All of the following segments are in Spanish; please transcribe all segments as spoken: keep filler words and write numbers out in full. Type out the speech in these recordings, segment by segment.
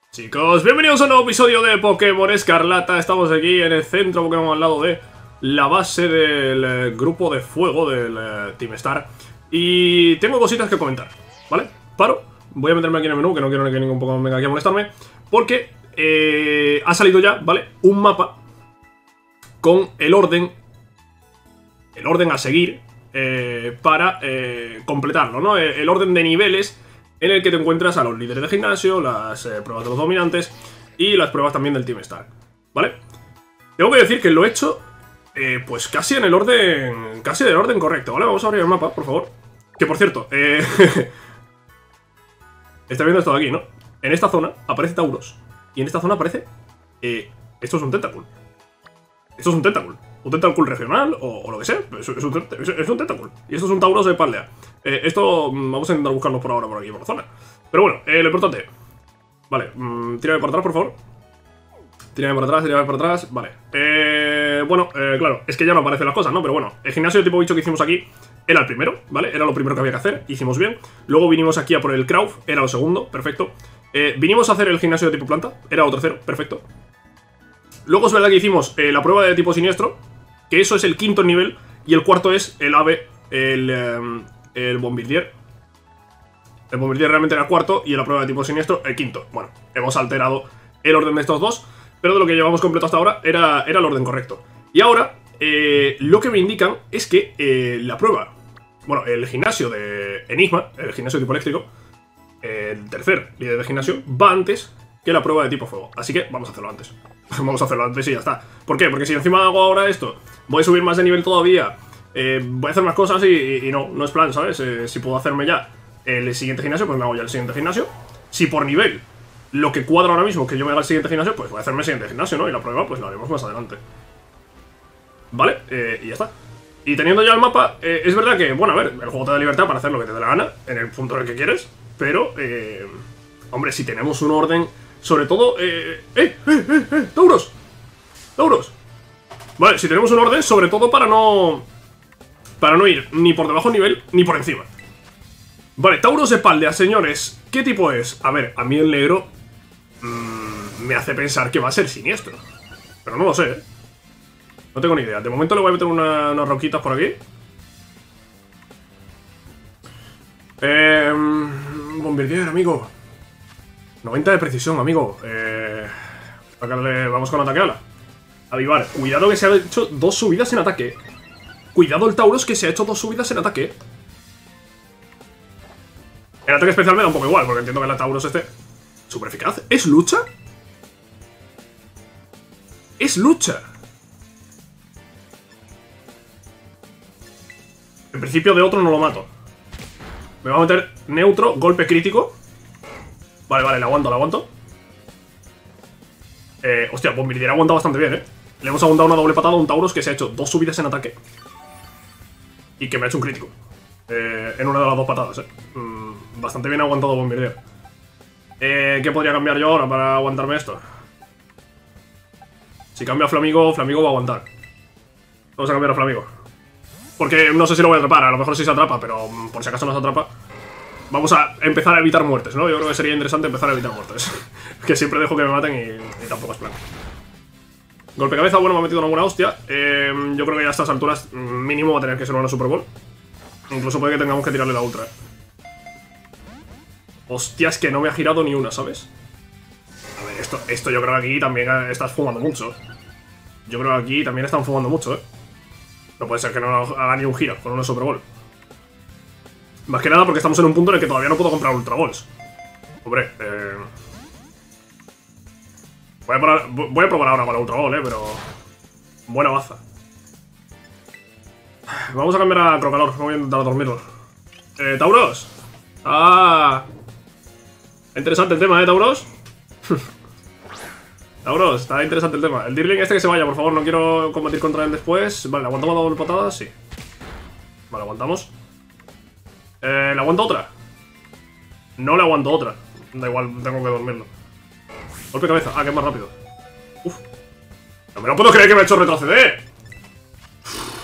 Chicos, bienvenidos a un nuevo episodio de Pokémon Escarlata. Estamos aquí en el centro Pokémon al lado de la base del eh, grupo de fuego del eh, Team Star. Y tengo cositas que comentar, ¿vale? Paro, voy a meterme aquí en el menú, que no quiero que ningún Pokémon venga aquí a molestarme. Porque eh, ha salido ya, ¿vale? Un mapa con el orden, el orden a seguir eh, para eh, completarlo, ¿no? El orden de niveles en el que te encuentras a los líderes de gimnasio, las eh, pruebas de los dominantes y las pruebas también del Team Star, ¿vale? Tengo que decir que lo he hecho, eh, pues casi en el orden, casi en el orden correcto, ¿vale? Vamos a abrir el mapa, por favor. Que por cierto, eh... está viendo esto de aquí, ¿no? En esta zona aparece Tauros y en esta zona aparece... Eh, esto es un Tentacool. Esto es un Tentacool. Un Tentacool regional o, o lo que sea. Es, es, un, es, es un Tentacool. Y esto es un Tauros de Paldea. Eh, esto mm, vamos a intentar buscarlo por ahora, por aquí, por la zona. Pero bueno, eh, lo importante. Vale, mmm, tírame para atrás, por favor. Tírame para atrás, tírame para atrás. Vale. Eh, bueno, eh, claro, es que ya no aparecen las cosas, ¿no? Pero bueno, el gimnasio de tipo bicho que hicimos aquí era el primero, ¿vale? Era lo primero que había que hacer, hicimos bien. Luego vinimos aquí a por el Krauf, era lo segundo, perfecto. Eh, vinimos a hacer el gimnasio de tipo planta, era lo tercero, perfecto. Luego es verdad que hicimos eh, la prueba de tipo siniestro, que eso es el quinto nivel, y el cuarto es el ave, el, eh, el Bombardier. El Bombardier realmente era el cuarto, y en la prueba de tipo siniestro, el quinto. Bueno, hemos alterado el orden de estos dos, pero de lo que llevamos completo hasta ahora era, era el orden correcto. Y ahora, eh, lo que me indican es que eh, la prueba, bueno, el gimnasio de Enigma, el gimnasio de tipo eléctrico, el tercer líder de gimnasio, va antes que la prueba de tipo fuego. Así que vamos a hacerlo antes. Vamos a hacerlo antes y ya está. ¿Por qué? Porque si encima hago ahora esto, voy a subir más de nivel todavía, eh, voy a hacer más cosas y, y, y no, no es plan, ¿sabes? Eh, si puedo hacerme ya el siguiente gimnasio, pues me hago ya el siguiente gimnasio. Si por nivel lo que cuadra ahora mismo es que yo me haga el siguiente gimnasio, pues voy a hacerme el siguiente gimnasio, ¿no? Y la prueba pues la haremos más adelante. ¿Vale? Eh, y ya está. Y teniendo ya el mapa, eh, es verdad que, bueno, a ver, el juego te da libertad para hacer lo que te dé la gana, en el punto en el que quieres, pero, eh, hombre, si tenemos un orden, sobre todo, eh, ¡eh, eh, eh, eh! ¡Tauros! ¡Tauros! Vale, si tenemos un orden, sobre todo para no, para no ir ni por debajo del nivel, ni por encima. Vale, Tauros de Paldea, señores, ¿qué tipo es? A ver, a mí el negro mmm, me hace pensar que va a ser siniestro, pero no lo sé, ¿eh? No tengo ni idea. De momento le voy a meter una, unas roquitas por aquí. Eh, Bombardier, amigo. noventa de precisión, amigo. Eh, vamos con ataque ala. Avivar. Cuidado que se ha hecho dos subidas en ataque. Cuidado el Tauros que se ha hecho dos subidas en ataque. El ataque especial me da un poco igual, porque entiendo que el Tauros esté súper eficaz. ¿Es lucha? Es lucha. En principio de otro no lo mato. Me va a meter neutro, golpe crítico. Vale, vale, le aguanto, le aguanto. Eh, hostia, Bombardier ha aguantado bastante bien, eh. Le hemos aguantado una doble patada a un Tauros que se ha hecho dos subidas en ataque y que me ha hecho un crítico eh, en una de las dos patadas, eh. Mm, bastante bien aguantado Bombardier. Eh, ¿Qué podría cambiar yo ahora para aguantarme esto? Si cambio a Flamigo, Flamigo va a aguantar. Vamos a cambiar a Flamigo. Porque no sé si lo voy a atrapar, a lo mejor sí se atrapa, pero por si acaso no se atrapa, vamos a empezar a evitar muertes, ¿no? Yo creo que sería interesante empezar a evitar muertes. Que siempre dejo que me maten y, y tampoco es plan. Golpe cabeza, bueno, me ha metido una buena hostia. Eh, yo creo que ya a estas alturas mínimo va a tener que ser una Super Bowl. Incluso puede que tengamos que tirarle la ultra. Hostias, que no me ha girado ni una, ¿sabes? A ver, esto, esto yo creo que aquí también estás fumando mucho. Yo creo que aquí también están fumando mucho, ¿eh? No puede ser que no haga ni un giro con una Super Bowl. Más que nada porque estamos en un punto en el que todavía no puedo comprar Ultra Balls. Hombre, eh... Voy a, probar, voy a probar ahora con la Ultra Ball, eh, pero... Buena baza. Vamos a cambiar a Crocalor, voy a intentar dormirlo. Eh, ¿Tauros? Ah... Interesante el tema, eh, Tauros. Tauros, está interesante el tema. El Dirling este que se vaya, por favor, no quiero combatir contra él después. Vale, ¿le aguantamos la doble patada? Sí. Vale, aguantamos. Eh, ¿Le aguanto otra? No le aguanto otra. Da igual, tengo que dormirlo. Golpe cabeza. Ah, que es más rápido. Uf. No me lo puedo creer que me ha hecho retroceder.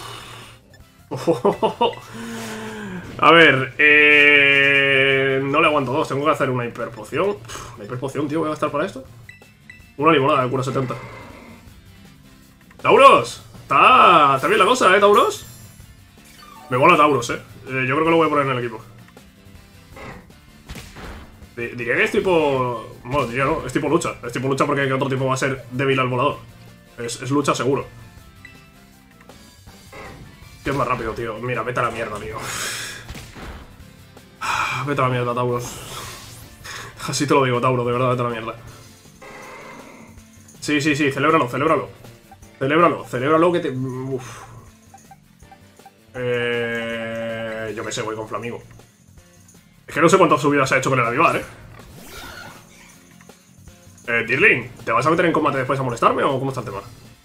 A ver, eh... no le aguanto aguanto dos. Tengo que hacer una hiperpoción. Uf, una hiperpoción, tío. Voy a gastar para esto. Una limonada de cura setenta. ¡Tauros! Está, está bien la cosa, ¿eh, Tauros? Me mola Tauros, ¿eh? eh yo creo que lo voy a poner en el equipo. D diría que es tipo... Bueno, diría no, es tipo lucha. Es tipo lucha porque otro tipo va a ser débil al volador. Es, es lucha seguro. ¿Qué es más rápido, tío? Mira, vete a la mierda, tío. Vete a la mierda, Tauros. Así te lo digo, Tauro, de verdad, vete a la mierda. Sí, sí, sí, celébralo, celébralo. Celébralo, celébralo que te... Uf. Eh... Yo qué sé, voy con Flamigo. Es que no sé cuántas subidas ha hecho con el avivar, eh. Eh, Tirling, ¿te vas a meter en combate después a molestarme o cómo está el tema?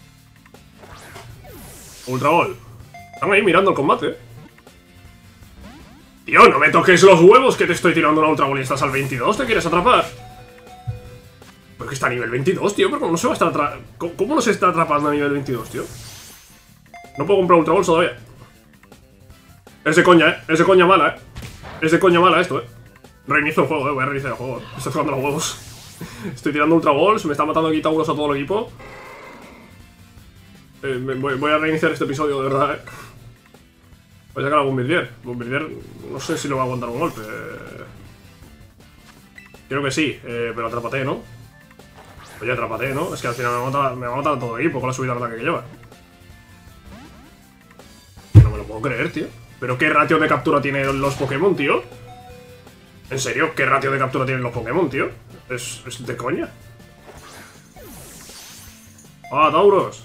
Ultra Ball. Están ahí mirando el combate, eh. Tío, no me toques los huevos que te estoy tirando una Ultra Ball y estás al veintidós, ¿te quieres atrapar? Pues que está a nivel veintidós, tío, pero ¿cómo no se va a estar atrapando? ¿Cómo, ¿Cómo no se está atrapando a nivel veintidós, tío? No puedo comprar Ultra Balls todavía. Es de coña, eh. Es de coña mala, eh. Es de coña mala esto, eh. Reinicio el juego, eh. Voy a reiniciar el juego. Me estoy tocando los huevos. Estoy tirando Ultra Balls, me está matando aquí Tauros a todo el equipo. Eh, me, voy, voy a reiniciar este episodio, de verdad, eh. Voy a sacar a Bombardier. Bombardier, no sé si lo va a aguantar un golpe. Creo que sí, eh, pero atrápate, ¿no? Oye, atrápate, ¿no? Es que al final me va a matar, me va a matar todo el equipo con la subida de ataque que lleva. No me lo puedo creer, tío. ¿Pero qué ratio de captura tienen los Pokémon, tío? ¿En serio? ¿Qué ratio de captura tienen los Pokémon, tío? Es, es de coña. ¡Ah, Tauros!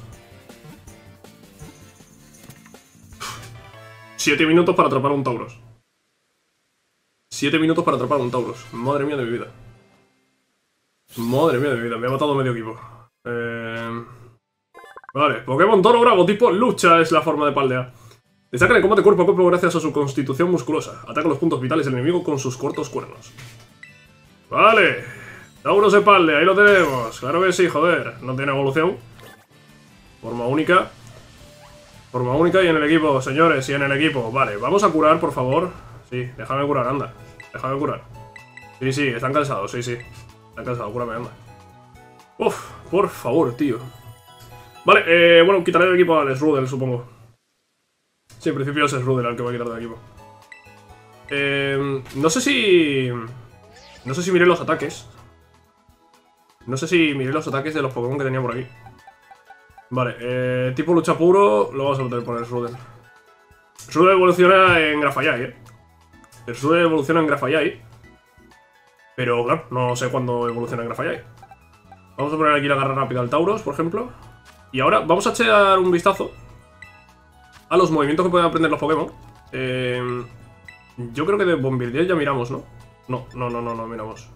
Siete minutos para atrapar a un Tauros. Siete minutos para atrapar a un Tauros. Madre mía de mi vida. Madre mía de mi vida. Me ha matado medio equipo. Eh... Vale. Pokémon Toro Bravo tipo lucha es la forma de paldear. Destaca en el combate cuerpo a cuerpo gracias a su constitución musculosa. Ataca los puntos vitales del enemigo con sus cortos cuernos. Vale. Tauros de palde. Ahí lo tenemos. Claro que sí, joder. No tiene evolución. Forma única. Forma única y en el equipo, señores, y en el equipo. Vale, vamos a curar, por favor. Sí, déjame curar, anda. Déjame curar. Sí, sí, están cansados, sí, sí. Están cansados, cúrame, anda. Uf, por favor, tío. Vale, eh, bueno, quitaré del equipo a Srudel, supongo. Sí, en principio es Srudel al que voy a quitar del equipo. Eh, no sé si... No sé si miré los ataques. No sé si miré los ataques de los Pokémon que tenía por aquí. Vale, eh, tipo lucha puro, lo vamos a meter por el Srudel. Srudel evoluciona en Grafallai, eh. El Srudel evoluciona en Grafallai. Pero claro, no sé cuándo evoluciona en Grafallai. Vamos a poner aquí la garra rápida al Tauros, por ejemplo. Y ahora vamos a echar un vistazo a los movimientos que pueden aprender los Pokémon. Eh, yo creo que de Bombardier ya miramos, ¿no? No, no, no, no, no miramos.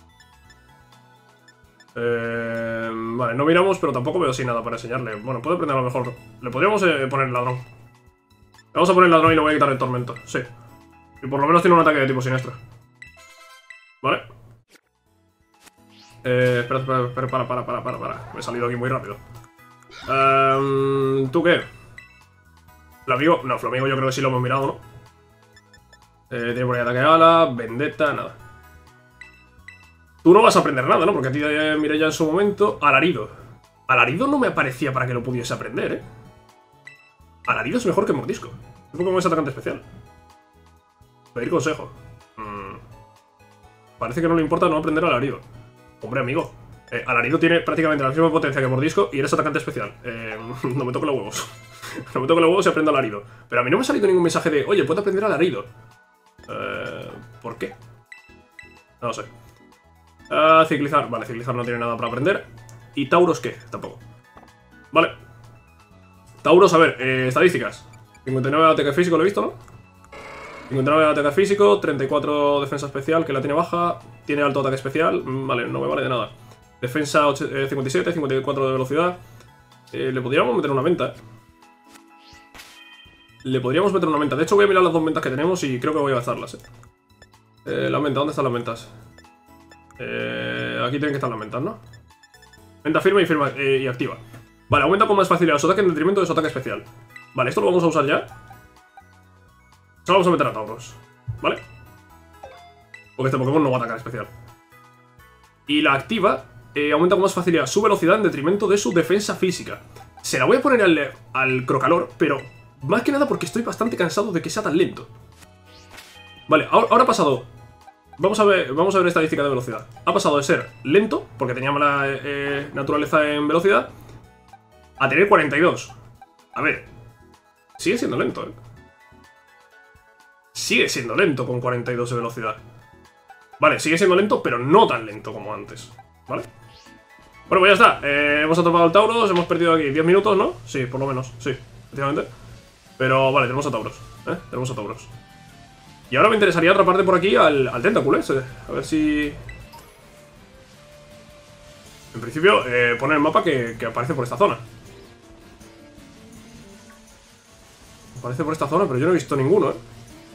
Eh, vale, no miramos, pero tampoco veo así nada para enseñarle. Bueno, puede aprender a lo mejor. Le podríamos eh, poner ladrón. Le vamos a poner ladrón y le voy a quitar el tormento. Sí. Y por lo menos tiene un ataque de tipo siniestro. Vale. Eh, espera, espera, espera, para, para, para, para, para. Me he salido aquí muy rápido. Um, ¿Tú qué? Flamigo. No, Flamigo yo creo que sí lo hemos mirado, ¿no? Eh, tiene por ahí ataque ala, vendetta, nada. Tú no vas a aprender nada, ¿no? Porque a ti eh, miré ya en su momento. Alarido. Alarido no me aparecía para que lo pudiese aprender, ¿eh? Alarido es mejor que Mordisco. Es un Pokémon es atacante especial. Pedir consejo. Hmm. Parece que no le importa no aprender Alarido. Hombre, amigo. Eh, Alarido tiene prácticamente la misma potencia que Mordisco y eres atacante especial. Eh, no me toque los huevos. No me toque los huevos y aprendo Alarido. Pero a mí no me ha salido ningún mensaje de, oye, puedo aprender Alarido. Eh, ¿Por qué? No lo sé. Uh, ciclizar. Vale, ciclizar no tiene nada para aprender. ¿Y Tauros qué? Tampoco. Vale. Tauros, a ver, eh, estadísticas. cincuenta y nueve de ataque físico, lo he visto, ¿no? cincuenta y nueve de ataque físico, treinta y cuatro defensa especial, que la tiene baja. Tiene alto ataque especial. Vale, no me vale de nada. Defensa cincuenta y siete, cincuenta y cuatro de velocidad. Eh, le podríamos meter una venta, ¿eh? Le podríamos meter una venta. De hecho, voy a mirar las dos ventas que tenemos y creo que voy a gastarlas, ¿eh? eh la venta, ¿dónde están las ventas? Eh, aquí tienen que estar las ventas, ¿no? Venta firme y firma eh, y activa. Vale, aumenta con más facilidad su ataque en detrimento de su ataque especial. Vale, esto lo vamos a usar ya. Solo vamos a meter a Tauros, ¿vale? Porque este Pokémon no va a atacar especial. Y la activa eh, aumenta con más facilidad su velocidad en detrimento de su defensa física. Se la voy a poner al, al Crocalor, pero más que nada porque estoy bastante cansado de que sea tan lento. Vale, ahora, ahora ha pasado... Vamos a ver, vamos a ver estadística de velocidad. Ha pasado de ser lento, porque tenía mala eh, naturaleza en velocidad, a tener cuarenta y dos. A ver, sigue siendo lento, ¿eh? Sigue siendo lento con cuarenta y dos de velocidad. Vale, sigue siendo lento, pero no tan lento como antes. ¿Vale? Bueno, pues ya está. Eh, hemos atrapado al Tauros, hemos perdido aquí diez minutos, ¿no? Sí, por lo menos, sí, efectivamente. Pero vale, tenemos a Tauros, ¿eh? Tenemos a Tauros. Y ahora me interesaría atraparte por aquí al, al Tentacool ese. A ver si... En principio, eh, pone el mapa que, que aparece por esta zona. Aparece por esta zona, pero yo no he visto ninguno, ¿eh?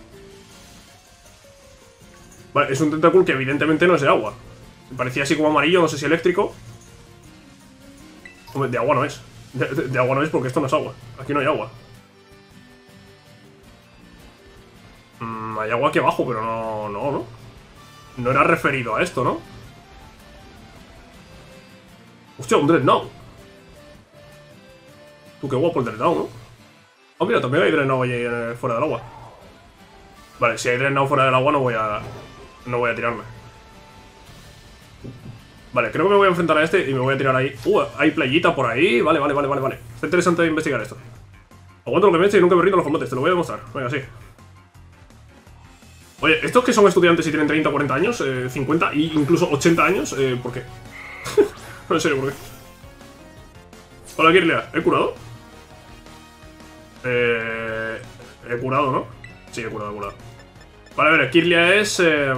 Vale, es un Tentacool que evidentemente no es de agua. Me parecía así como amarillo, no sé si eléctrico. Hombre, de agua no es. De, de, de agua no es porque esto no es agua. Aquí no hay agua. Mm, hay agua aquí abajo, pero no, no, no. No era referido a esto, ¿no? Hostia, un Dreadnought. Tú, qué guapo el Dreadnought, ¿no? Oh, mira, también hay Dreadnought ahí eh, fuera del agua. Vale, si hay Dreadnought fuera del agua no voy a... No voy a tirarme. Vale, creo que me voy a enfrentar a este y me voy a tirar ahí. Uh, hay playita por ahí. Vale, vale, vale, vale, vale. Está interesante investigar esto. Aguanto lo que me eche y nunca me rindo en los combates, te lo voy a demostrar. Venga, sí. Oye, estos que son estudiantes y tienen treinta, cuarenta años, eh, cincuenta e incluso ochenta años, eh, ¿por qué? No, en serio, ¿por qué? Hola, Kirlia, ¿he curado? Eh... He curado, ¿no? Sí, he curado, he curado. Vale, a ver, Kirlia es... Eh,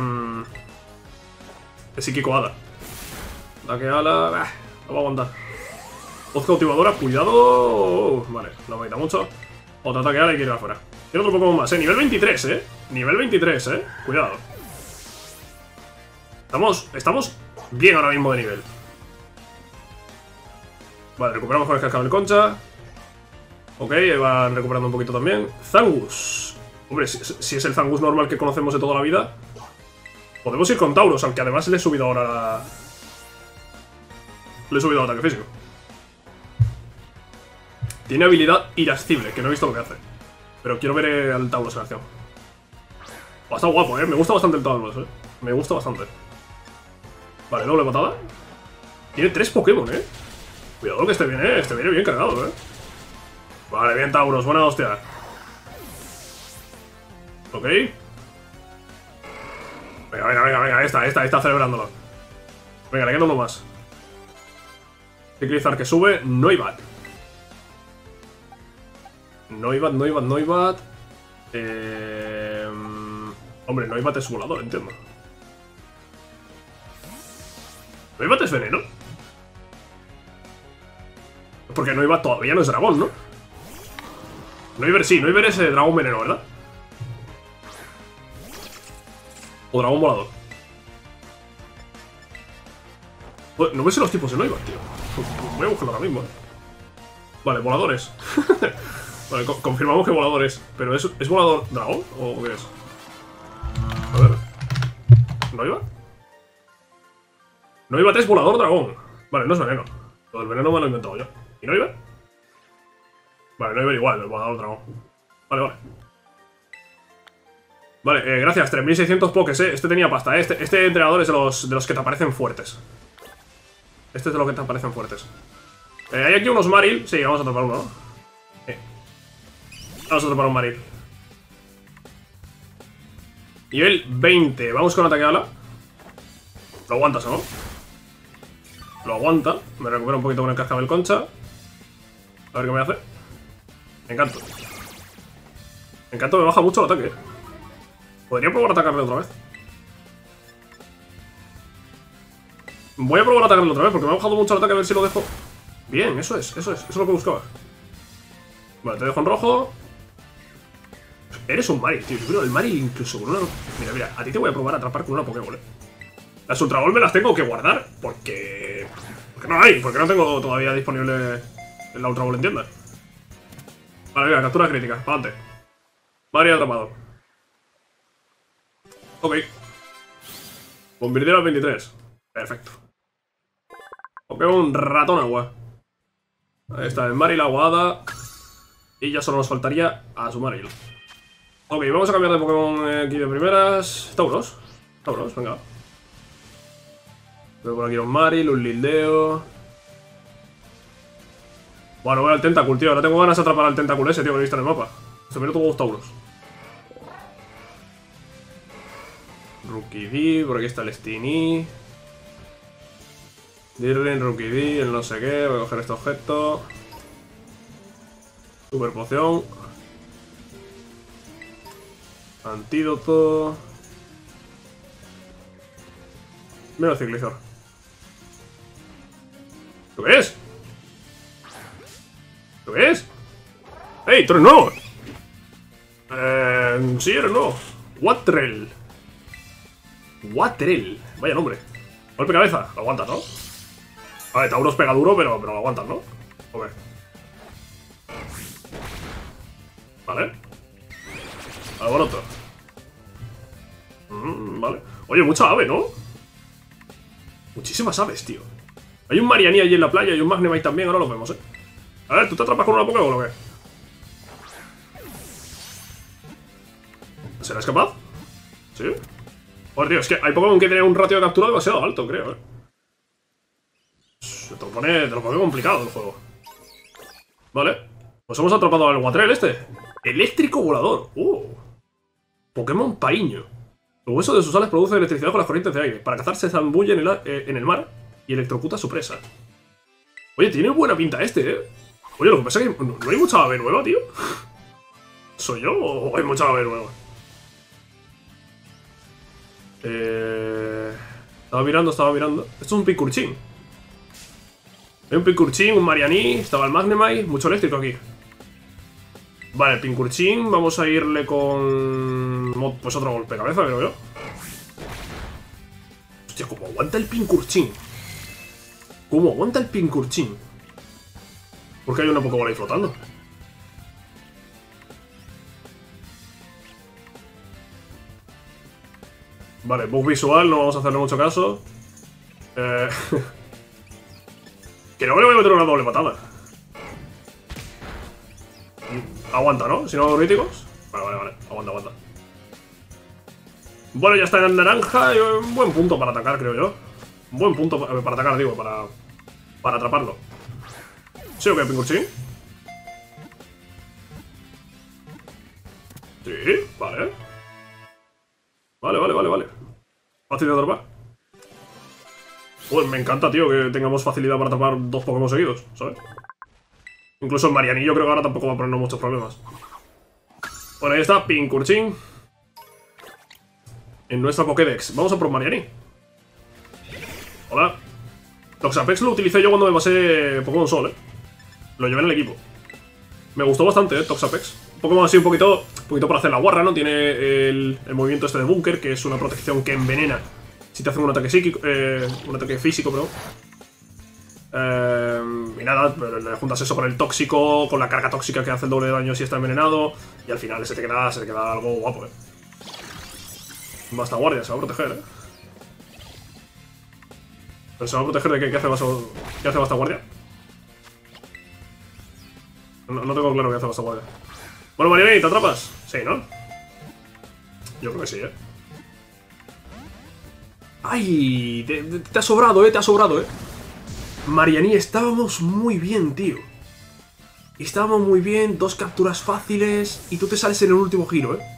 es psíquico hada. Ataque ala... Bah, no va a aguantar. Voz cautivadora, cuidado... Vale, no me quita mucho. Otro ataque ala y quiere ir afuera. Tiene otro Pokémon más, eh. Nivel veintitrés, eh. Nivel veintitrés, eh. Cuidado. Estamos... Estamos bien ahora mismo de nivel. Vale, recuperamos con el cascabel concha. Ok, ahí van recuperando un poquito también. Zangus. Hombre, si, si es el Zangus normal que conocemos de toda la vida, podemos ir con Tauros, al que además le he subido ahora la... Le he subido el ataque físico. Tiene habilidad irascible, que no he visto lo que hace. Pero quiero ver eh, al Tauros en acción. Oh, está guapo, eh. Me gusta bastante el Tauros, eh. Me gusta bastante. Vale, doble patada. Tiene tres Pokémon, eh. Cuidado que este viene, este viene bien cargado, eh. Vale, bien Tauros, buena hostia. Ok. Venga, venga, venga, venga, esta, esta, esta celebrándolo. Venga, le queda uno más. Ciclizar que sube, Noibat. Noibat, Noibat, Noibat. Eh... Hombre, Noibat es volador, entiendo. Noibat es veneno. Porque Noibat todavía no es dragón, ¿no? Noibat sí, Noibat es eh, dragón veneno, ¿verdad? O dragón volador. No ves los tipos de Noibat, tío. Voy a buscarlo ahora mismo, eh. Vale, voladores. Vale, co confirmamos que voladores. ¿Pero es, es volador dragón? ¿O qué es? A ver. ¿Noibat? Noibat es volador dragón. Vale, no es veneno. Lo del veneno me lo he inventado yo. ¿Y Noibat? Vale, Noibat igual, el volador dragón. Vale, vale. Vale, eh, gracias, tres mil seiscientos pokés, eh. Este tenía pasta, eh. Este, este entrenador es de los, de los que te aparecen fuertes. Este es de los que te aparecen fuertes. Eh, hay aquí unos Maril. Sí, vamos a atrapar uno, ¿no? Eh. Vamos a atrapar un Maril. Nivel veinte. Vamos con ataque ala. Lo aguantas, ¿no? Lo aguanta. Me recupero un poquito con el cascabel concha. A ver qué me hace. Encanto. Encanto me baja mucho el ataque, eh. Podría probar a atacarle otra vez. Voy a probar a atacarle otra vez porque me ha bajado mucho el ataque, a ver si lo dejo. Bien, eso es, eso es, eso es lo que buscaba. Vale, te dejo en rojo. Eres un Maril, tío. Pero el Maril incluso con una... Mira, mira, a ti te voy a probar a atrapar con una Pokéball, eh. Las Ultra Ball me las tengo que guardar porque... Porque no hay, porque no tengo todavía disponible la Ultra Ball en tienda. Vale, venga, captura crítica, para adelante. Mario atrapado. Ok. Convirtiera al veintitrés. Perfecto. Pokémon ratón agua. Ahí está, el Maril aguada. Y ya solo nos faltaría a su Maril. Ok, vamos a cambiar de Pokémon aquí de primeras. Tauros. Tauros, venga. Veo por aquí un Maril, un Lildeo. Bueno, voy al Tentacool, tío. Ahora tengo ganas de atrapar al Tentacool ese, tío, que he visto en el mapa. Se me todos los Tauros. Rookidee, por aquí está el Steenee. Dirlin, Rookidee, el no sé qué. Voy a coger este objeto. Super poción. Antídoto. Mira el Ciclizor. ¿Lo ves? ¿Lo ves? ¡Ey, tú eres nuevo! Eh, sí, eres nuevo. Watrel. Watrel. Vaya nombre. Golpe cabeza. Lo aguantas, ¿no? Vale, Tauros pega duro, pero, pero lo aguantas, ¿no? Ok. Vale. Alboroto. Mm, vale. Oye, mucha ave, ¿no? Muchísimas aves, tío. Hay un Mariani allí en la playa y un Magnemite también, ahora lo vemos, ¿eh? A ver, ¿tú te atrapas con una Pokéball o qué? ¿Serás capaz? ¿Sí? Joder, tío, es que hay Pokémon que tienen un ratio de captura demasiado alto, creo, ¿eh? Te lo pone, te lo pone complicado el juego. Vale. Pues hemos atrapado al Watrel este. Eléctrico volador. Uh. Pokémon Paiño. El hueso de sus alas produce electricidad con las corrientes de aire. Para cazar se zambulle en el, eh, en el mar y electrocuta a su presa. Oye, tiene buena pinta este, ¿eh? Oye, lo que pasa es que no, no hay mucha ave nueva, tío. ¿Soy yo o hay mucha ave nueva? Eh... Estaba mirando, estaba mirando. Esto es un Pincurchin. Hay un Pincurchin, un Mariani, estaba el Magnemite, mucho eléctrico aquí. Vale, Pincurchin, vamos a irle con... Pues otro golpe de cabeza, creo yo. Hostia, ¿cómo aguanta el Pincurchin? ¿Cómo aguanta el Pincurchin? Porque hay una Pokébola ahí flotando. Vale, bug visual, no vamos a hacerle mucho caso. Eh... Creo que le voy a meter una doble patada. Aguanta, ¿no? Si no hago críticos. Vale, vale, vale. Aguanta, aguanta. Bueno, ya está en naranja. Un buen punto para atacar, creo yo. Un buen punto para atacar, digo, para... Para atraparlo. ¿Sí o qué, Pincurchin? Sí, vale. Vale, vale, vale, vale. Fácil de atrapar. Pues me encanta, tío, que tengamos facilidad para atrapar dos Pokémon seguidos, ¿sabes? Incluso el Mariani yo creo que ahora tampoco va a ponernos muchos problemas. Bueno, ahí está, Pincurchin. En nuestra Pokédex. Vamos a por Mariani. Hola. Toxapex lo utilicé yo cuando me pasé Pokémon Sol, eh. Lo llevé en el equipo. Me gustó bastante, eh, Toxapex. Un Pokémon así un poquito, un poquito para hacer la guarra, ¿no? Tiene el, el movimiento este de búnker, que es una protección que envenena si te hacen un ataque psíquico, eh, un ataque físico, perdón. Eh, y nada, le juntas eso con el tóxico, con la carga tóxica que hace el doble de daño si está envenenado, y al final se te queda, se te queda algo guapo, eh. Basta guardia, se va a proteger, eh. ¿Pero se va a proteger de qué? ¿Qué hace Basta, ¿qué hace Basta guardia? No, no tengo claro qué hace Basta guardia. Bueno, Mariani, ¿te atrapas? Sí, ¿no? Yo creo que sí, eh. ¡Ay! Te, te, te ha sobrado, eh, te ha sobrado, eh. Mariani, estábamos muy bien, tío. Estábamos muy bien, dos capturas fáciles y tú te sales en el último giro, eh.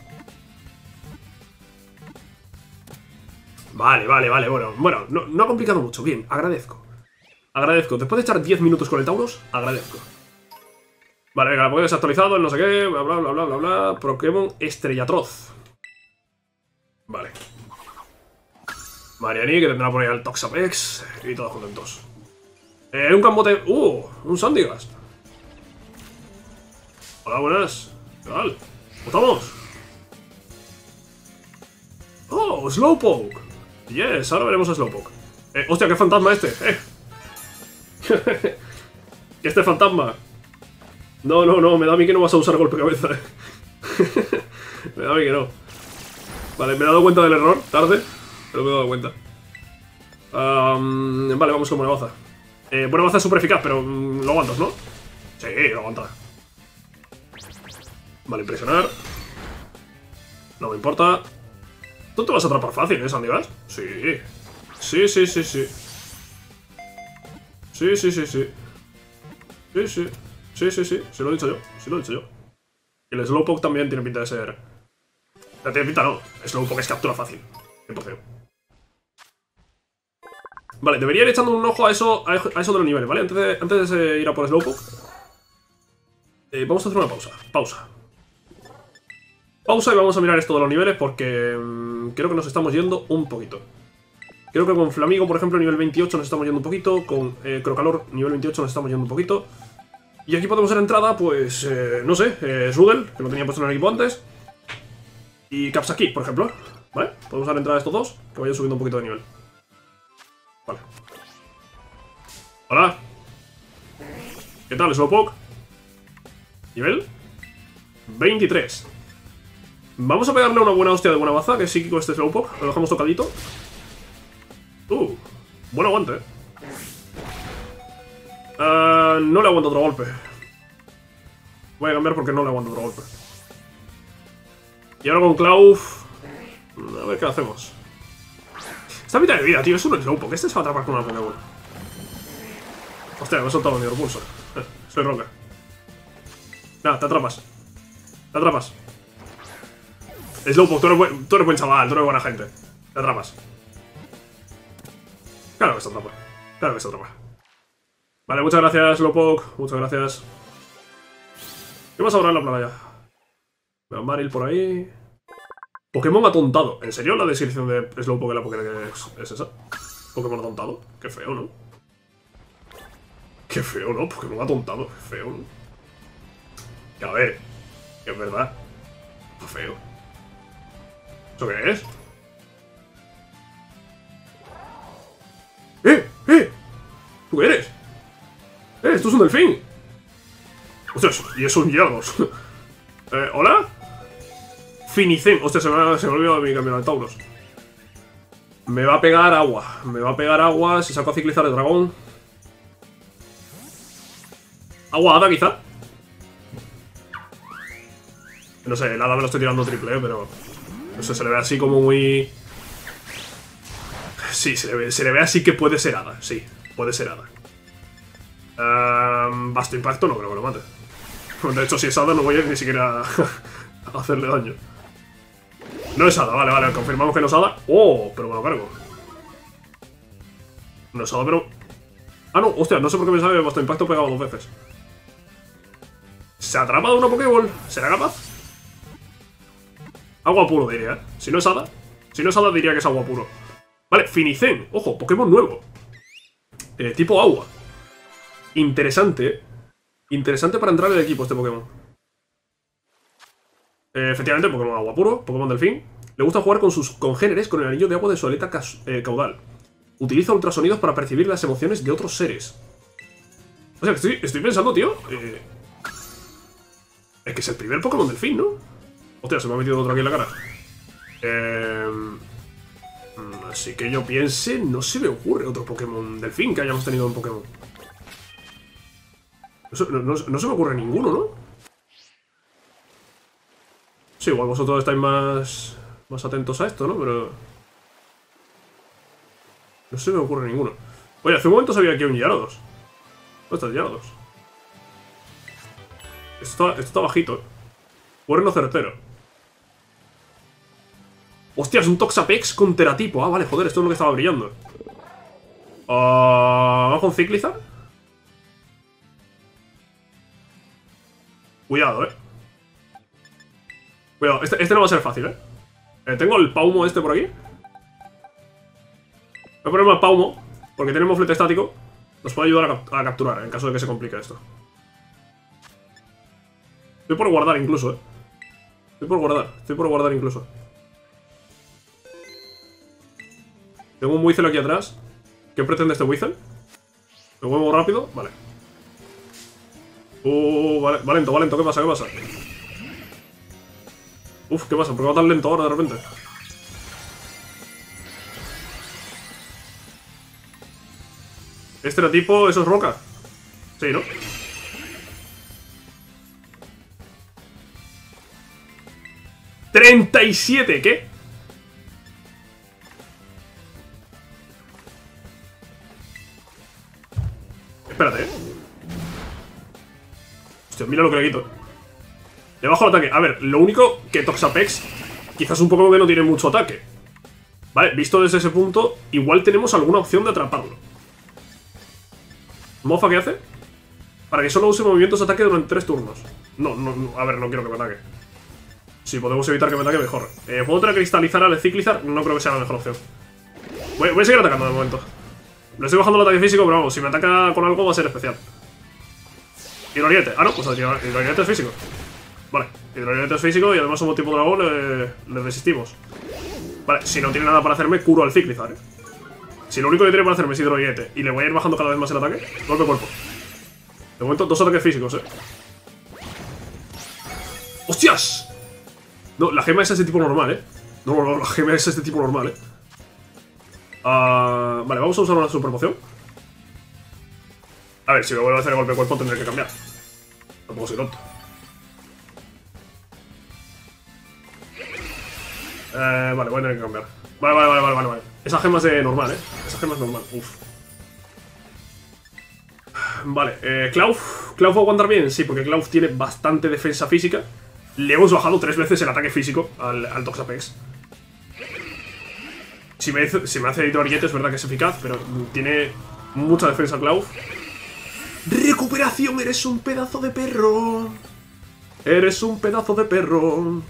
Vale, vale, vale, bueno, bueno, no, no ha complicado mucho, bien, agradezco. Agradezco, después de echar diez minutos con el Tauros, agradezco. Vale, venga, la Pokédex actualizado, el no sé qué, bla, bla, bla, bla, bla, bla. Pokémon Estrellatroz. Vale. Mariani, que tendrá por ahí al Toxapex y todos contentos. Eh, un cambote... ¡Uh! Un Sandygast. Hola, buenas. ¿Qué tal? ¿Cómo estamos? ¡Oh! Slowpoke. Yes, ahora veremos a Slowpoke. Eh, hostia, qué fantasma este, eh. Este fantasma. No, no, no, me da a mí que no vas a usar golpe cabeza, eh. Me da a mí que no. Vale, me he dado cuenta del error, tarde, pero me he dado cuenta. Um, vale, vamos con buena baza. Eh, buena baza es súper eficaz, pero um, lo aguantas, ¿no? Sí, lo aguanta. Vale, impresionar. No me importa. ¿Tú te vas a atrapar fácil, eh, Sandivas? Sí. Sí, sí, sí, sí. Sí, sí, sí, sí. Sí, sí. Sí, sí, sí. Sí lo he dicho yo. Sí lo he dicho yo. Y el Slowpoke también tiene pinta de ser... No tiene pinta, no. Slowpoke es captura fácil. cien por cien. Vale, debería ir echando un ojo a eso, a eso de los niveles, ¿vale? Antes de, antes de ir a por Slowpoke. Eh, vamos a hacer una pausa. Pausa. Pausa y vamos a mirar esto de los niveles porque mmm, creo que nos estamos yendo un poquito. Creo que con Flamigo, por ejemplo, nivel veintiocho nos estamos yendo un poquito. Con eh, Crocalor, nivel veintiocho, nos estamos yendo un poquito. Y aquí podemos hacer entrada, pues, eh, no sé, eh, Sudel, que lo tenía puesto en el equipo antes. Y Capsaki, por ejemplo. ¿Vale? Podemos dar entrada a estos dos, que vayan subiendo un poquito de nivel. Vale. Hola. ¿Qué tal, Slowpoke? Nivel veintitrés. Vamos a pegarle una buena hostia de buena baza, que es psíquico este Slowpoke. Lo dejamos tocadito. Uh, buen aguante, eh. Uh, no le aguanto otro golpe. Voy a cambiar porque no le aguanto otro golpe. Y ahora con Cloud... A ver qué hacemos. Esta mitad de vida, tío, es un Slowpoke. Este se va a atrapar con una Pokéball. Hostia, me he soltado mi pulso. Eh, soy Rocker. Nada, te atrapas. Te atrapas. Slowpoke, tú eres, buen, tú eres buen chaval, tú eres buena gente. Te atrapas. Claro que se atrapa. Claro que se atrapa. Vale, muchas gracias, Slowpoke. Muchas gracias. ¿Qué más habrá en la playa? Veo Maril por ahí. Pokémon atontado. ¿En serio la descripción de Slowpoke en la Pokédex es, es esa? Pokémon atontado. Qué feo, ¿no? Qué feo, ¿no? Pokémon atontado. Qué feo, ¿no? Que a ver. Que es verdad. Qué feo. ¿Eso qué es? ¡Eh! ¡Eh! ¿Tú qué eres? ¡Eh! ¡Esto es un delfín! ¡Ostras! Y es un Gyarados. eh, ¿Hola? Finicen. Hostia, se me ha, se me ha olvidado de mi campeón de Tauros. Me va a pegar agua. Me va a pegar agua si saco a Ciclizar de dragón. Agua hada, quizá. No sé, el hada me lo estoy tirando triple, ¿eh? Pero... No sé, se le ve así como muy... Sí, se le ve, se le ve así que puede ser hada. Sí, puede ser hada. Um, Vasto impacto, no creo que lo mate. De hecho, si es hada no voy a ir ni siquiera a hacerle daño. No es hada, vale, vale, confirmamos que no es hada. Oh, pero me lo cargo. No es hada, pero... Ah, no, hostia, no sé por qué me sabe Vasto impacto pegado dos veces. ¿Se atrapa de una Pokéball? ¿Será capaz? Agua puro, diría, ¿eh? Si no es hada. Si no es hada, diría que es agua puro. Vale, Finicen. Ojo, Pokémon nuevo. Eh, tipo agua. Interesante. Interesante para entrar en el equipo este Pokémon. Eh, efectivamente, Pokémon agua puro, Pokémon delfín. Le gusta jugar con sus congéneres con el anillo de agua de su aleta eh, caudal. Utiliza ultrasonidos para percibir las emociones de otros seres. O sea, estoy, estoy pensando, tío. Eh, es que es el primer Pokémon delfín, ¿no? Hostia, se me ha metido otro aquí en la cara. Eh, así que yo piense, no se me ocurre otro Pokémon delfín que hayamos tenido en Pokémon. No, no, no, no se me ocurre ninguno, ¿no? Sí, igual vosotros estáis más, más atentos a esto, ¿no? Pero... No se me ocurre ninguno. Oye, hace un momento sabía que había un Gyarados. ¿Dónde está el Gyarados? Esto está, esto está bajito, ¿eh? Cuerno certero. Hostia, es un Toxapex con teratipo. Ah, vale, joder, esto es lo que estaba brillando. Uh, ¿Vamos con Ciclizar? Cuidado, eh. Cuidado, este, este no va a ser fácil, eh. eh Tengo el Paumo este por aquí. Voy a ponerme al Paumo, porque tenemos flete estático. Nos puede ayudar a, cap a capturar, en caso de que se complique esto. Estoy por guardar incluso, eh. Estoy por guardar, estoy por guardar incluso. Tengo un Weasel aquí atrás. ¿Qué pretende este Weasel? ¿Me muevo rápido? Vale. Uh, vale, va lento, va lento. ¿Qué pasa? ¿Qué pasa? Uf, ¿qué pasa? ¿Por qué va tan lento ahora de repente? Este era tipo... ¿Eso es roca? Sí, ¿no? ¡treinta y siete! ¿Qué? Espérate, ¿eh? Hostia, mira lo que le quito. Le bajo el ataque. A ver, lo único que Toxapex quizás un poco que no tiene mucho ataque. Vale, visto desde ese punto, igual tenemos alguna opción de atraparlo. ¿Mofa qué hace? Para que solo use movimientos de ataque durante tres turnos. No, no, no, a ver, no quiero que me ataque. Si podemos evitar que me ataque, mejor. Eh, ¿Puedo cristalizar al Ciclizar? No creo que sea la mejor opción. Voy, voy a seguir atacando de momento. Le estoy bajando el ataque físico, pero vamos, si me ataca con algo va a ser especial. Hidroliete. Ah, no, pues Hidroliete es físico. Vale, Hidroliete es físico y además somos tipo dragón, le, le resistimos. Vale, si no tiene nada para hacerme, curo al Ciclizar, ¿eh? Si lo único que tiene para hacerme es Hidroliete y le voy a ir bajando cada vez más el ataque, golpe cuerpo. De momento, dos ataques físicos, ¿eh? ¡Hostias! No, la gema es este tipo normal, ¿eh? No, no, no, la gema es este tipo normal, ¿eh? Uh, vale, vamos a usar una super poción. A ver, si me vuelvo a hacer el golpe de cuerpo tendré que cambiar. Tampoco soy tonto. Eh, vale, voy a tener que cambiar. Vale, vale, vale, vale, vale, vale. Esa gema es de normal, ¿eh? Esa gema es normal, uf. Vale, eh, Klauf. ¿Klauf va a aguantar bien? Sí, porque Klauf tiene bastante defensa física. Le hemos bajado tres veces el ataque físico al, al Toxapex. Si me, si me hace Hidroliete es verdad que es eficaz, pero tiene mucha defensa Klauf. ¡Recuperación! ¡Eres un pedazo de perro! ¡Eres un pedazo de perro!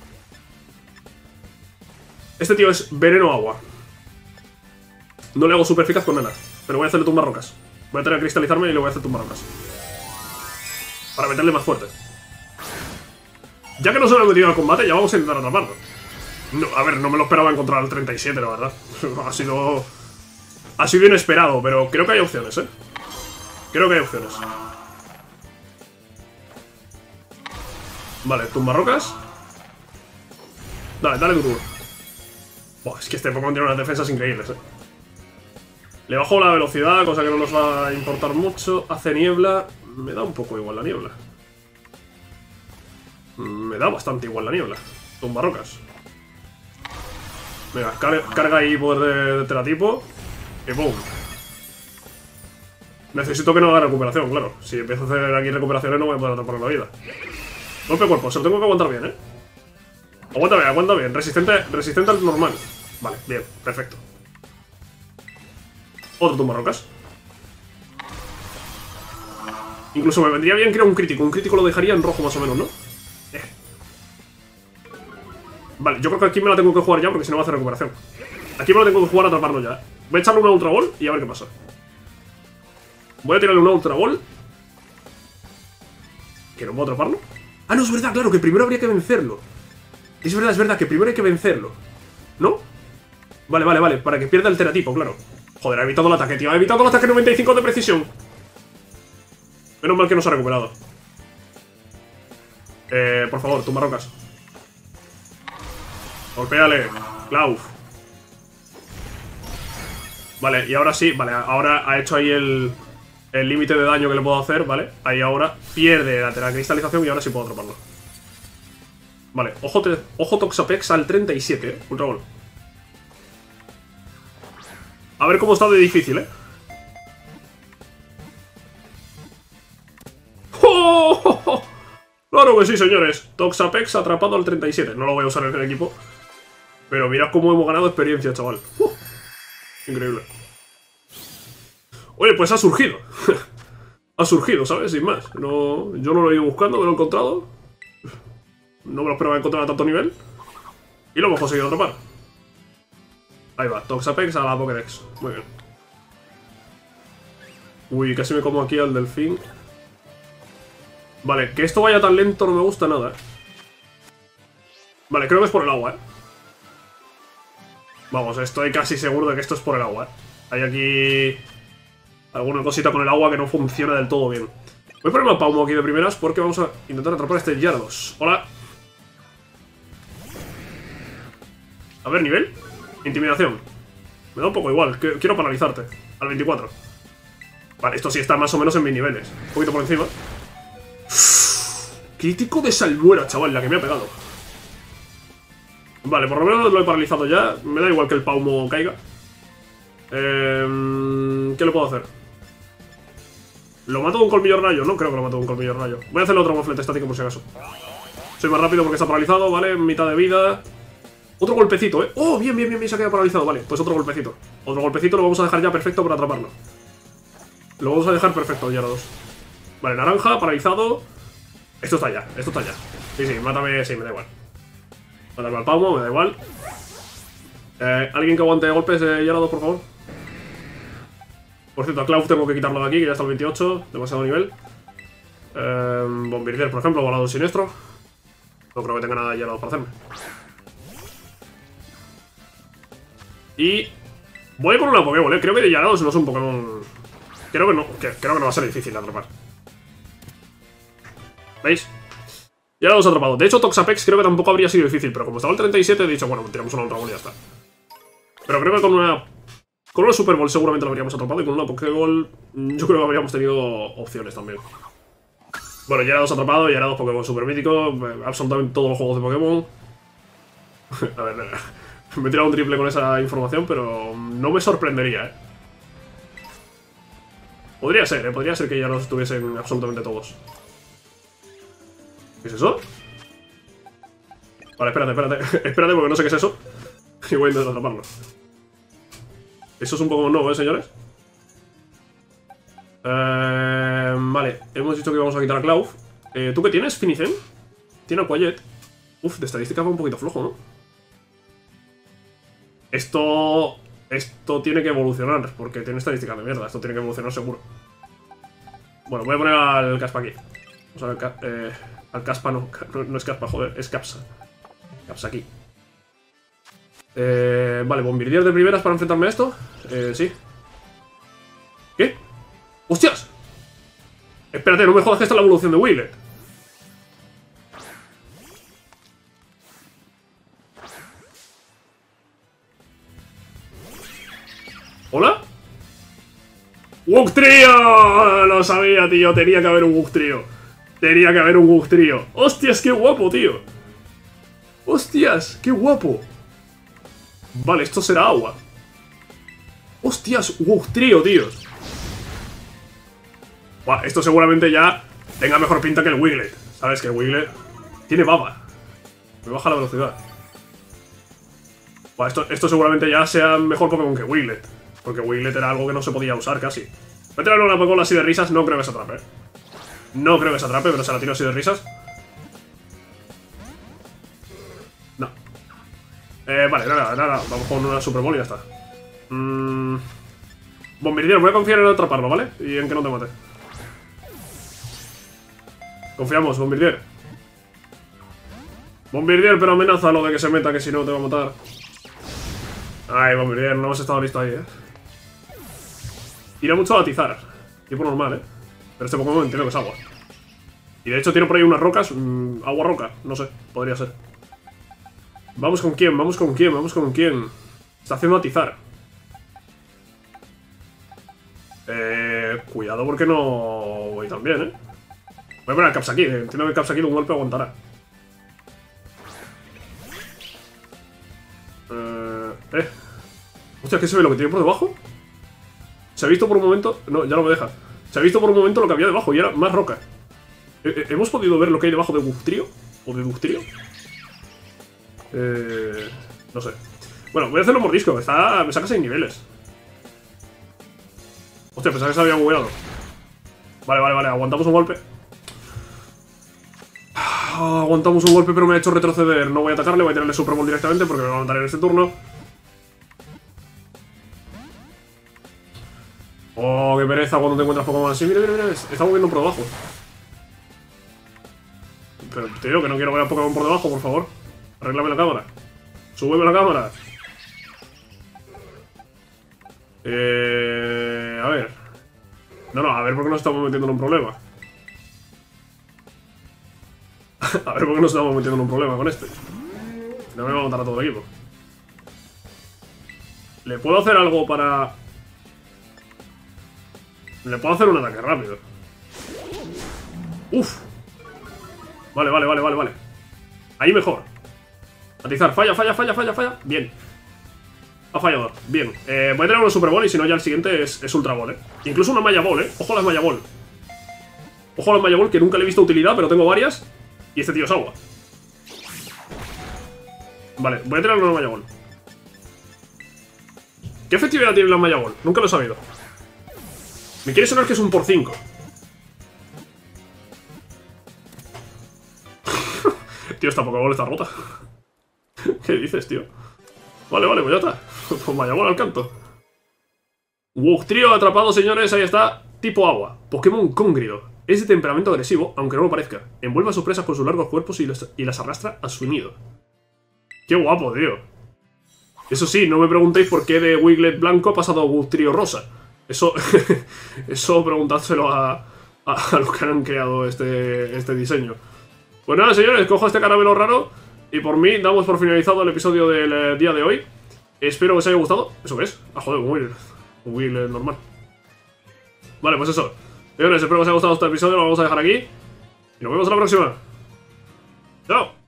Este tío es veneno agua. No le hago super eficaz con nada, pero voy a hacerle tumbar rocas. Voy a tener que cristalizarme y le voy a hacer tumbar rocas. Para meterle más fuerte. Ya que no se lo he metido al combate, ya vamos a intentar atraparlo. No, a ver, no me lo esperaba encontrar al treinta y siete, la verdad. Ha sido... Ha sido inesperado, pero creo que hay opciones, ¿eh? Creo que hay opciones. Vale, tumba rocas. Dale, dale duro. Buah, es que este Pokémon tiene unas defensas increíbles, ¿eh? Le bajo la velocidad, cosa que no nos va a importar mucho. Hace niebla. Me da un poco igual la niebla. Me da bastante igual la niebla. Tumba rocas. Venga, car carga ahí poder de, de teratipo. Y boom. Necesito que no haga recuperación, claro. Si empiezo a hacer aquí recuperaciones no voy a poder atrapar la vida. Golpe cuerpo, se lo tengo que aguantar bien, ¿eh? Aguanta bien, aguanta bien. Resistente, resistente al normal. Vale, bien, perfecto. Otro tumba rocas. Incluso me vendría bien que era un crítico. Un crítico lo dejaría en rojo más o menos, ¿no? Eh. Vale, yo creo que aquí me la tengo que jugar ya porque si no va a hacer recuperación. Aquí me la tengo que jugar a atraparlo ya. Voy a echarle una Ultra Ball y a ver qué pasa. Voy a tirarle una Ultra Ball. ¿Que no puedo atraparlo? Ah, no, es verdad, claro, que primero habría que vencerlo. Es verdad, es verdad, que primero hay que vencerlo. ¿No? Vale, vale, vale, para que pierda el teratipo, claro. Joder, ha evitado el ataque, tío. Ha evitado el ataque noventa y cinco de precisión. Menos mal que no se ha recuperado. Eh, por favor, tumba rocas. Golpéale, Klauf. Vale, y ahora sí, vale, ahora ha hecho ahí el el límite de daño que le puedo hacer, ¿vale? Ahí ahora pierde la cristalización y ahora sí puedo atraparlo. Vale, ojo, te, ojo Toxapex al treinta y siete, ¿eh? Ultra Ball. A ver cómo está de difícil, ¿eh? ¡Oh! ¡Oh! ¡Oh! Claro que sí, señores. Toxapex atrapado al treinta y siete. No lo voy a usar en el equipo. Pero mirad cómo hemos ganado experiencia, chaval. ¡Uh! Increíble. Oye, pues ha surgido. Ha surgido, ¿sabes? Sin más. No, yo no lo he ido buscando, me lo he encontrado. No me lo esperaba encontrar a tanto nivel. Y lo hemos conseguido atrapar. Ahí va, Toxapex a la Pokédex. Muy bien. Uy, casi me como aquí al delfín. Vale, que esto vaya tan lento no me gusta nada, ¿eh? Vale, creo que es por el agua, ¿eh? Vamos, estoy casi seguro de que esto es por el agua, ¿eh? Hay aquí alguna cosita con el agua que no funciona del todo bien. Voy a ponerme a Paumo aquí de primeras porque vamos a intentar atrapar a este Gyarados. Hola. A ver, nivel. Intimidación. Me da un poco igual, quiero paralizarte. Al veinticuatro. Vale, esto sí está más o menos en mis niveles. Un poquito por encima. Crítico de salmuera, chaval, la que me ha pegado. Vale, por lo menos lo he paralizado ya. Me da igual que el Paumo caiga. Eh, ¿Qué le puedo hacer? ¿Lo mato con un colmillo rayo? No creo que lo mato con un colmillo rayo. Voy a hacerle otro moflete estático por si acaso. Soy más rápido porque está paralizado, ¿vale? Mitad de vida. Otro golpecito, ¿eh? ¡Oh! Bien, bien, bien, bien, se ha quedado paralizado. Vale, pues otro golpecito. Otro golpecito lo vamos a dejar ya perfecto para atraparlo. Lo vamos a dejar perfecto, ya los dos. Vale, naranja, paralizado. Esto está ya, esto está ya. Sí, sí, mátame, sí, me da igual. Mátame al Paumo, me da igual. Eh, ¿Alguien que aguante golpes de Gyarados, por favor? Por cierto, a Cloud tengo que quitarlo de aquí, que ya está el veintiocho, demasiado nivel. Eh, Bombirdier, por ejemplo, volado siniestro. No creo que tenga nada de Gyarados para hacerme. Y voy con una Pokéball, ¿eh? Creo que Gyarados no es un Pokémon... Creo que no, que, creo que no va a ser difícil de atrapar. ¿Veis? Gyarados atrapado. De hecho, Toxapex creo que tampoco habría sido difícil, pero como estaba el treinta y siete he dicho, bueno, tiramos una Ultra Ball y ya está. Pero creo que con una... Con una Super Ball seguramente lo habríamos atrapado y con una Pokéball yo creo que habríamos tenido opciones también. Bueno, Gyarados atrapado, Gyarados Pokémon super mítico, absolutamente todos los juegos de Pokémon. A ver, me he tirado un triple con esa información, pero no me sorprendería, ¿eh? Podría ser, ¿eh? Podría ser que ya los estuviesen absolutamente todos. ¿Qué es eso? Vale, espérate, espérate. Espérate porque no sé qué es eso. Y voy a intentar atraparlo. Eso es un Pokémon nuevo, ¿eh, señores? Eh, vale, hemos dicho que íbamos a quitar a Cloud. Eh, ¿Tú qué tienes, Finicen? Tiene a Quiet. Uf, de estadística va un poquito flojo, ¿no? Esto... Esto tiene que evolucionar, porque tiene estadísticas de mierda. Esto tiene que evolucionar seguro. Bueno, voy a poner al Caspa aquí. Vamos a ver, ca eh, al Caspa no, no, no es Caspa, joder, es Capsa. Capsa aquí. Eh, vale, Bombirdier de primeras para enfrentarme a esto. Eh, sí. ¿Qué? ¡Hostias! Espérate, no me jodas que esta es la evolución de Wheeler. ¿Hola? ¡Wugtrio! Lo sabía, tío. Tenía que haber un Wugtrio. Tenía que haber un Wugtrio. ¡Hostias, qué guapo, tío! ¡Hostias, qué guapo! Vale, esto será agua. ¡Hostias, Wugtrio, tíos! Buah, esto seguramente ya tenga mejor pinta que el Wiglet. ¿Sabes? Que el Wiglet tiene baba. Me baja la velocidad. Buah, esto, esto seguramente ya sea mejor Pokémon que Wiglet. Porque Wiglet era algo que no se podía usar casi. Voy a tirarle una Pokémon así de risas, no creo que se atrape. No creo que se atrape, pero se la tiro así de risas. No. Eh, vale, nada, nada, vamos con una Super Ball y ya está. Mm... Bombirdier, voy a confiar en atraparlo, ¿vale? Y en que no te mate. Confiamos, Bombirdier. Bombirdier, pero amenaza lo de que se meta, que si no te va a matar. Ay, Bombirdier, no hemos estado listo ahí, eh. Tira mucho a atizar. Tipo normal, eh. Pero este Pokémon entiendo que es agua. Y de hecho tiene por ahí unas rocas. Mmm, agua roca, no sé, podría ser. Vamos con quién, vamos con quién, vamos con quién. Está haciendo atizar. Eh, cuidado porque no voy tan bien, eh. Voy a poner a Capsakid, eh. Entiendo que Capsakid un golpe aguantará. Eh, eh. Hostia, ¿qué se ve lo que tiene por debajo? Se ha visto por un momento... No, ya no me deja. Se ha visto por un momento lo que había debajo y era más roca. Eh, ¿Hemos podido ver lo que hay debajo de Wugtrio? ¿O de Wugtrio? Eh... No sé. Bueno, voy a hacerlo mordisco. Está... Me saca seis niveles. Hostia, pensaba que se había bugueado. Vale, vale, vale. Aguantamos un golpe. Ah, aguantamos un golpe, pero me ha hecho retroceder. No voy a atacarle, voy a tirarle Super Ball directamente porque me va a matar en este turno. Oh, qué pereza cuando te encuentras Pokémon así. Mira, mira, mira. Está moviendo por debajo. Pero te digo que no quiero ver a Pokémon por debajo, por favor. Arréglame la cámara. Súbeme la cámara. Eh... A ver. No, no, a ver por qué nos estamos metiendo en un problema. A ver por qué nos estamos metiendo en un problema con este. No me va a matar a todo el equipo. ¿Le puedo hacer algo para...? Le puedo hacer un ataque rápido. Uf. Vale, vale, vale, vale, vale. Ahí mejor. Atizar, falla, falla, falla, falla, falla. Bien. Ha fallado, bien. Eh, voy a tener una Super Ball y si no ya el siguiente es, es Ultra Ball, eh. Incluso una Maya Ball, eh. Ojo a las Maya Ball. Ojo a las Maya Ball, que nunca le he visto utilidad, pero tengo varias. Y este tío es agua. Vale, voy a tirar una Maya Ball. ¿Qué efectividad tiene la Maya Ball? Nunca lo he sabido. Me quiere sonar que es un por cinco. Tío, esta Pokéball está rota. ¿Qué dices, tío? Vale, vale, pues ya está. Pues Maya Ball al canto. Wugtrio atrapado, señores, ahí está. Tipo agua. Pokémon Congrido. Es de temperamento agresivo, aunque no lo parezca. Envuelve a sus presas con sus largos cuerpos y, les, y las arrastra a su nido. Qué guapo, tío. Eso sí, no me preguntéis por qué de Wiglet blanco ha pasado a Wugtrio rosa. Eso, eso preguntádselo a, a, a los que han creado este, este diseño. Pues nada, señores, cojo este caramelo raro y por mí damos por finalizado el episodio del eh, día de hoy. Espero que os haya gustado. ¿Eso qué es? Ah, joder, un Wiglet. Un Wiglet normal. Vale, pues eso. Señores, espero que os haya gustado este episodio, lo vamos a dejar aquí. Y nos vemos en la próxima. ¡Chao!